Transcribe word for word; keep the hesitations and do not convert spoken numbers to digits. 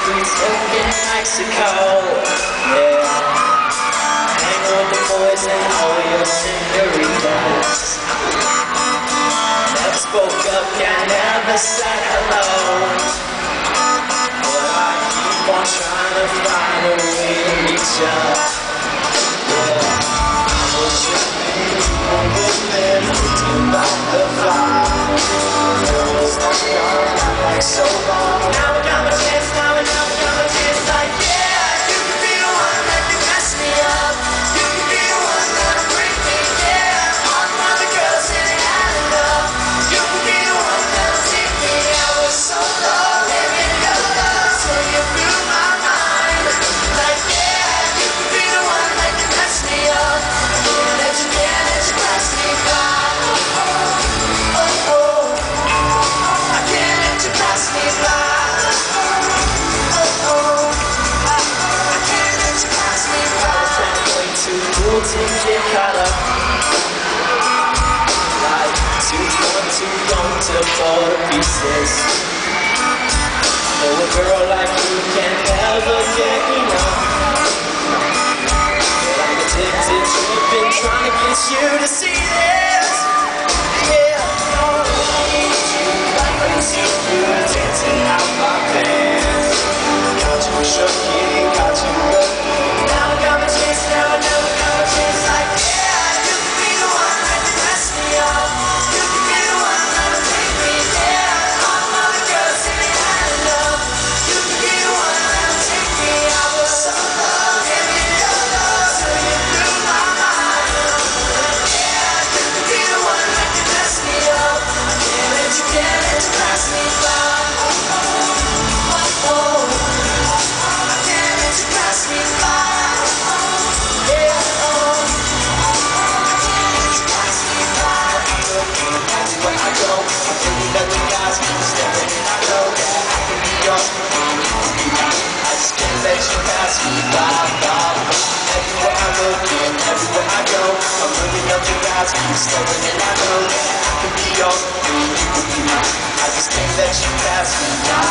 streets in Mexico. Yeah, hang with the boys and all your senoritas. Never spoke up, yeah, never said hello, but I keep on trying to find a way to reach up. Yeah, I was just people moving, thinking about the fire. Girls like gone, like so long. Now I got my chance, now I now I got my chance. Like yeah, you can be the one that can mess me up. You can be the one that'll break me. Yeah, all the other girls ain't had enough. You can be the one that'll take me. I was so low, living your love, so you blew my mind. Like yeah, you can be the one that can mess me up. Can't let you, can't let you pass me by. Oh oh, I can't let you pass me by. To get caught up, like too young, too young to fall to pieces. Oh, a girl like you can never get enough. Like addicted, you've been trying to get you to see this. Yeah, oh, I need you like I see you dancing out my pants. Got you shook, yeah, got you good. Now I got my chance, now I never. I'm staring and I know that I can be yours, you can be mine. I just think that you pass me by.